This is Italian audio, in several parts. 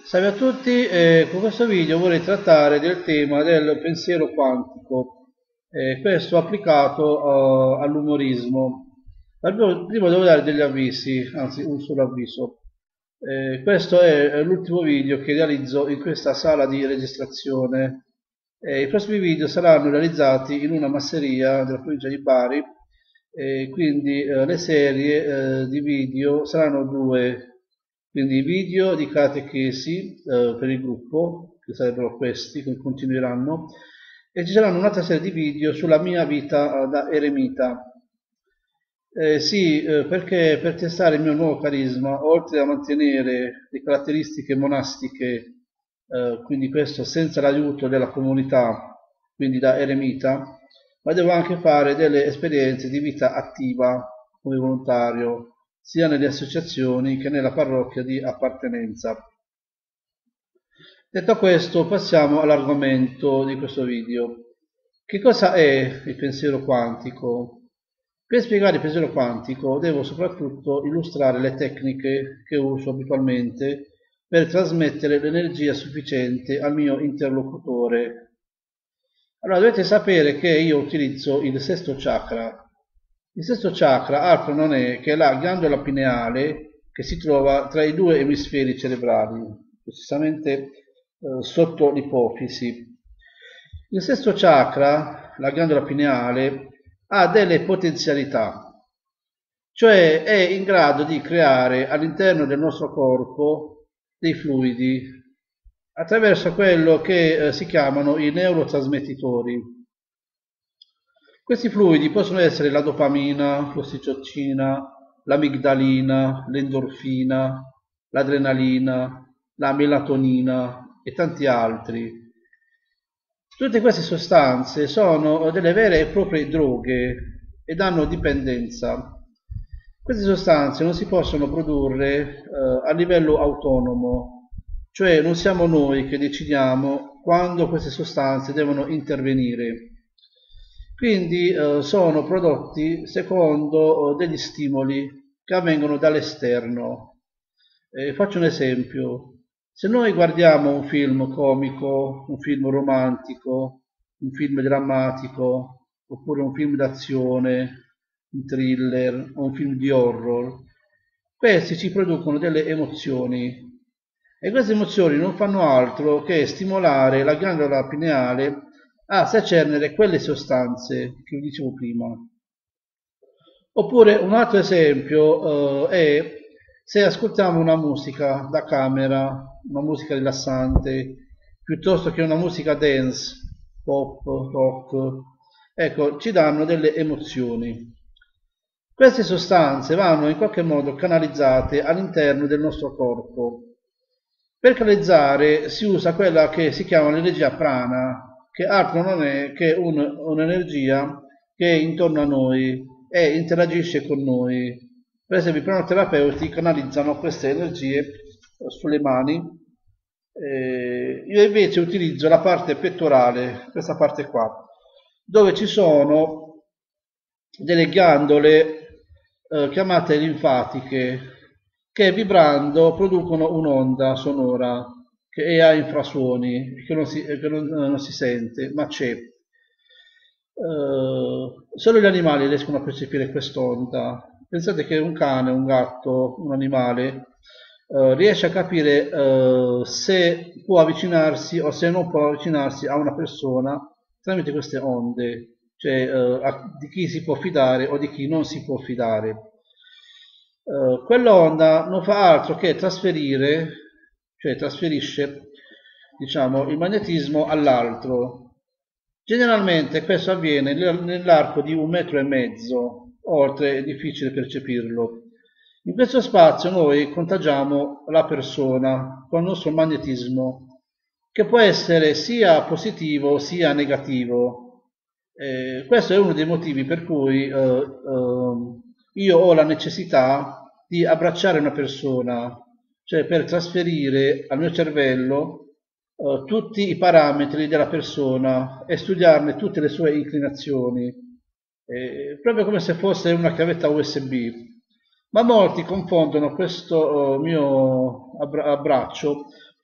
Salve a tutti, con questo video vorrei trattare del tema del pensiero quantico, questo applicato all'umorismo. Prima devo dare degli avvisi, anzi un solo avviso. Questo è l'ultimo video che realizzo in questa sala di registrazione. I prossimi video saranno realizzati in una masseria della provincia di Bari, quindi le serie di video saranno due. Quindi video di catechesi per il gruppo, che sarebbero questi, che continueranno, e ci saranno un'altra serie di video sulla mia vita da eremita. Sì, perché per testare il mio nuovo carisma, oltre a mantenere le caratteristiche monastiche, quindi questo senza l'aiuto della comunità, quindi da eremita, ma devo anche fare delle esperienze di vita attiva come volontario, sia nelle associazioni che nella parrocchia di appartenenza. Detto questo, passiamo all'argomento di questo video. Che cosa è il pensiero quantico? Per spiegare il pensiero quantico devo soprattutto illustrare le tecniche che uso abitualmente per trasmettere l'energia sufficiente al mio interlocutore. Allora dovete sapere che io utilizzo il sesto chakra. Il sesto chakra altro non è che la ghiandola pineale che si trova tra i due emisferi cerebrali, precisamente sotto l'ipofisi. Il sesto chakra, la ghiandola pineale, ha delle potenzialità, cioè è in grado di creare all'interno del nostro corpo dei fluidi attraverso quello che si chiamano i neurotrasmettitori. Questi fluidi possono essere la dopamina, l'ossitocina, l'amigdalina, l'endorfina, l'adrenalina, la melatonina e tanti altri. Tutte queste sostanze sono delle vere e proprie droghe e danno dipendenza. Queste sostanze non si possono produrre a livello autonomo, cioè non siamo noi che decidiamo quando queste sostanze devono intervenire. Quindi sono prodotti secondo degli stimoli che avvengono dall'esterno. Faccio un esempio. Se noi guardiamo un film comico, un film romantico, un film drammatico, oppure un film d'azione, un thriller o un film di horror, questi ci producono delle emozioni e queste emozioni non fanno altro che stimolare la ghiandola pineale a secernere quelle sostanze che vi dicevo prima. Oppure un altro esempio è se ascoltiamo una musica da camera, una musica rilassante, piuttosto che una musica dance, pop, rock, ecco, ci danno delle emozioni. Queste sostanze vanno in qualche modo canalizzate all'interno del nostro corpo. Per canalizzare si usa quella che si chiama l'energia prana, che altro non è che un'energia che è intorno a noi e interagisce con noi. Per esempio i pranoterapeuti canalizzano queste energie sulle mani. Io invece utilizzo la parte pettorale, questa parte qua, dove ci sono delle ghiandole chiamate linfatiche che vibrando producono un'onda sonora che è a infrasuoni, che non si sente, ma c'è. Solo gli animali riescono a percepire quest'onda. Pensate che un cane, un gatto, un animale riesce a capire se può avvicinarsi o se non può avvicinarsi a una persona tramite queste onde, cioè di chi si può fidare o di chi non si può fidare. Quell'onda non fa altro che trasferire, cioè trasferisce, diciamo, il magnetismo all'altro. Generalmente questo avviene nell'arco di 1,5 metri, oltre è difficile percepirlo. In questo spazio noi contagiamo la persona con il nostro magnetismo, che può essere sia positivo sia negativo. Questo è uno dei motivi per cui io ho la necessità di abbracciare una persona, cioè per trasferire al mio cervello tutti i parametri della persona e studiarne tutte le sue inclinazioni, proprio come se fosse una chiavetta USB. Ma molti confondono questo mio abbraccio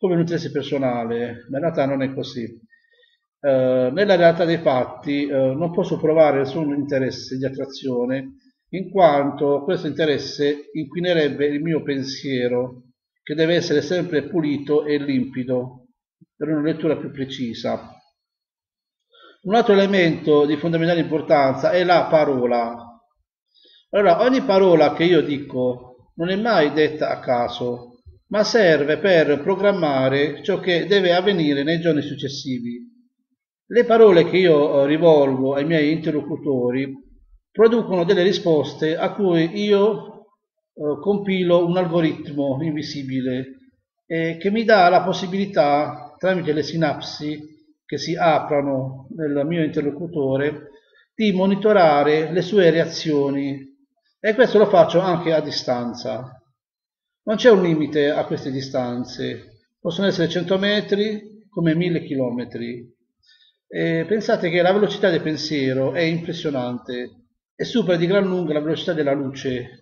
come un interesse personale, ma in realtà non è così. Nella realtà dei fatti non posso provare nessun interesse di attrazione, in quanto questo interesse inquinerebbe il mio pensiero, che deve essere sempre pulito e limpido per una lettura più precisa. Un altro elemento di fondamentale importanza è la parola. Allora, ogni parola che io dico non è mai detta a caso, ma serve per programmare ciò che deve avvenire nei giorni successivi. Le parole che io rivolgo ai miei interlocutori producono delle risposte a cui io compilo un algoritmo invisibile che mi dà la possibilità, tramite le sinapsi che si aprono nel mio interlocutore, di monitorare le sue reazioni, e questo lo faccio anche a distanza. Non c'è un limite a queste distanze, possono essere 100 metri come 1000 chilometri. Pensate che la velocità del pensiero è impressionante e supera di gran lunga la velocità della luce.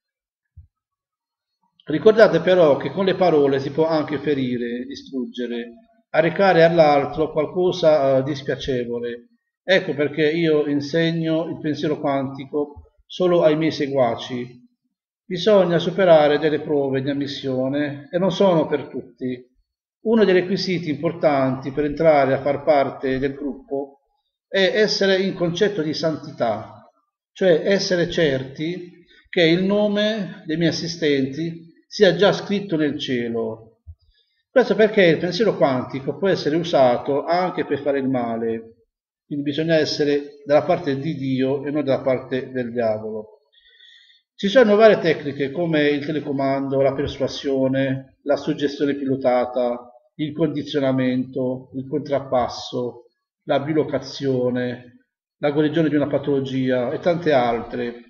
Ricordate però che con le parole si può anche ferire, distruggere, arrecare all'altro qualcosa di spiacevole. Ecco perché io insegno il pensiero quantico solo ai miei seguaci. Bisogna superare delle prove di ammissione e non sono per tutti. Uno dei requisiti importanti per entrare a far parte del gruppo è essere in concetto di santità, cioè essere certi che il nome dei miei assistenti sia già scritto nel cielo. Questo perché il pensiero quantico può essere usato anche per fare il male, quindi bisogna essere dalla parte di Dio e non dalla parte del diavolo. Ci sono varie tecniche come il telecomando, la persuasione, la suggestione pilotata, il condizionamento, il contrappasso, la bilocazione, la guarigione di una patologia e tante altre.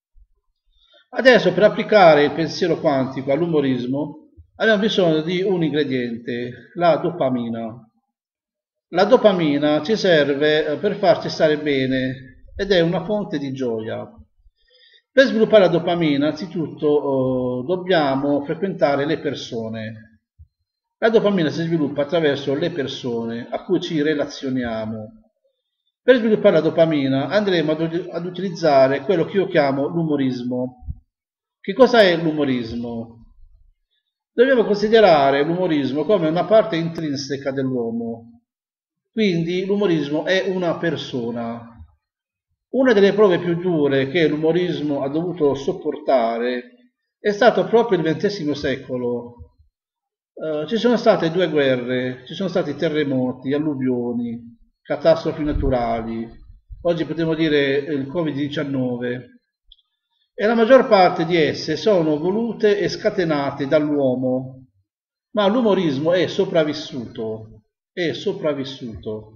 Adesso per applicare il pensiero quantico all'umorismo abbiamo bisogno di un ingrediente, la dopamina. La dopamina ci serve per farci stare bene ed è una fonte di gioia. Per sviluppare la dopamina, anzitutto dobbiamo frequentare le persone. La dopamina si sviluppa attraverso le persone a cui ci relazioniamo. Per sviluppare la dopamina andremo ad utilizzare quello che io chiamo l'umorismo. Che cosa è l'umorismo? Dobbiamo considerare l'umorismo come una parte intrinseca dell'uomo. Quindi l'umorismo è una persona. Una delle prove più dure che l'umorismo ha dovuto sopportare è stato proprio il XX secolo. Ci sono state 2 guerre, ci sono stati terremoti, alluvioni, catastrofi naturali, oggi potremmo dire il Covid-19, e la maggior parte di esse sono volute e scatenate dall'uomo, ma l'umorismo è sopravvissuto, è sopravvissuto.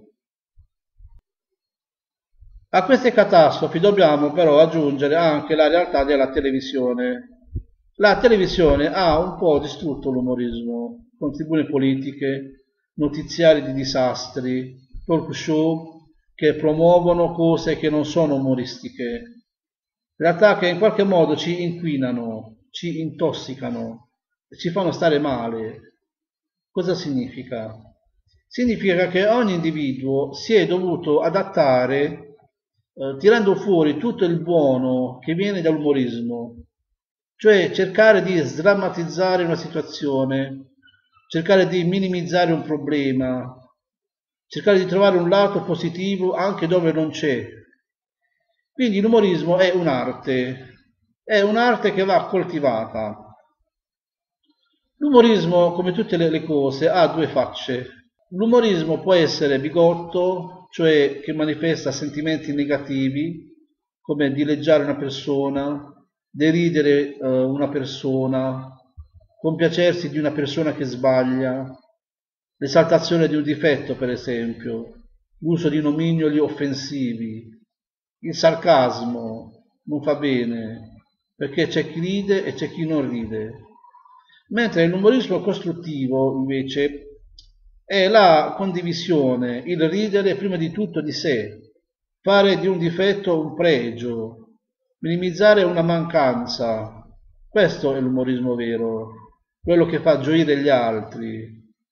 A queste catastrofi dobbiamo però aggiungere anche la realtà della televisione. La televisione ha un po' distrutto l'umorismo, con tribune politiche, notiziari di disastri, talk show che promuovono cose che non sono umoristiche, realtà che in qualche modo ci inquinano, ci intossicano e ci fanno stare male. Cosa significa? Significa che ogni individuo si è dovuto adattare tirando fuori tutto il buono che viene dall'umorismo, cioè cercare di sdrammatizzare una situazione, cercare di minimizzare un problema, cercare di trovare un lato positivo anche dove non c'è. Quindi l'umorismo è un'arte che va coltivata. L'umorismo, come tutte le cose, ha 2 facce. L'umorismo può essere bigotto, cioè che manifesta sentimenti negativi, come dileggiare una persona, deridere una persona, compiacersi di una persona che sbaglia, l'esaltazione di un difetto, per esempio, l'uso di nomignoli offensivi, il sarcasmo non fa bene, perché c'è chi ride e c'è chi non ride. Mentre l'umorismo costruttivo, invece, è la condivisione, il ridere prima di tutto di sé, fare di un difetto un pregio, minimizzare una mancanza. Questo è l'umorismo vero, quello che fa gioire gli altri.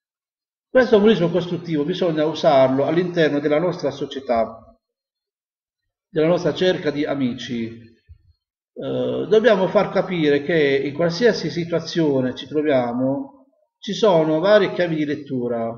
Questo umorismo costruttivo bisogna usarlo all'interno della nostra società, della nostra cerca di amici. Dobbiamo far capire che in qualsiasi situazione ci troviamo ci sono varie chiavi di lettura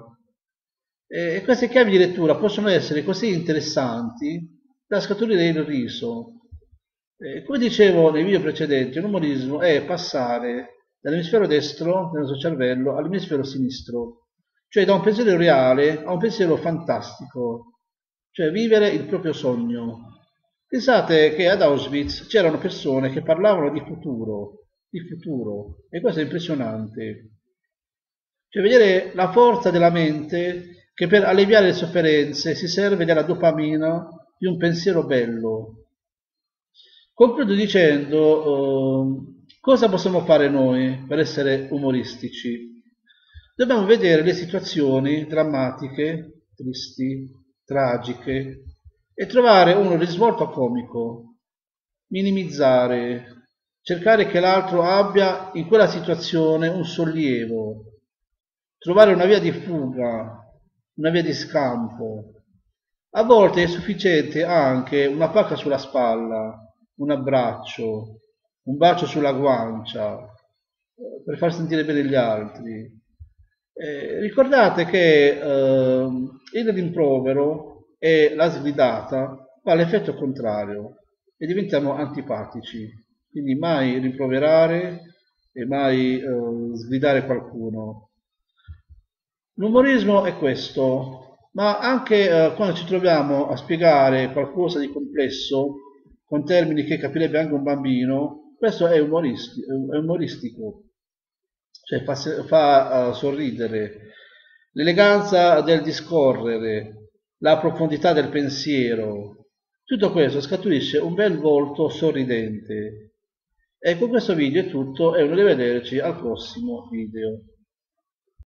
e queste chiavi di lettura possono essere così interessanti da scaturire il riso. Come dicevo nei video precedenti, l'umorismo è passare dall'emisfero destro del nostro cervello all'emisfero sinistro, cioè da un pensiero reale a un pensiero fantastico, cioè vivere il proprio sogno. Pensate che ad Auschwitz c'erano persone che parlavano di futuro, e questo è impressionante. Cioè vedere la forza della mente che per alleviare le sofferenze si serve della dopamina di un pensiero bello. Concludo dicendo cosa possiamo fare noi per essere umoristici. Dobbiamo vedere le situazioni drammatiche, tristi, tragiche e trovare un risvolto comico, minimizzare, cercare che l'altro abbia in quella situazione un sollievo, trovare una via di fuga, una via di scampo. A volte è sufficiente anche una pacca sulla spalla, un abbraccio, un bacio sulla guancia, per far sentire bene gli altri. Ricordate che il rimprovero e la sgridata fa l'effetto contrario e diventiamo antipatici. Quindi mai rimproverare e mai sgridare qualcuno. L'umorismo è questo, ma anche quando ci troviamo a spiegare qualcosa di complesso con termini che capirebbe anche un bambino, questo è umoristico, cioè fa sorridere. L'eleganza del discorrere, la profondità del pensiero, tutto questo scaturisce un bel volto sorridente. E con questo video è tutto e un arrivederci al prossimo video.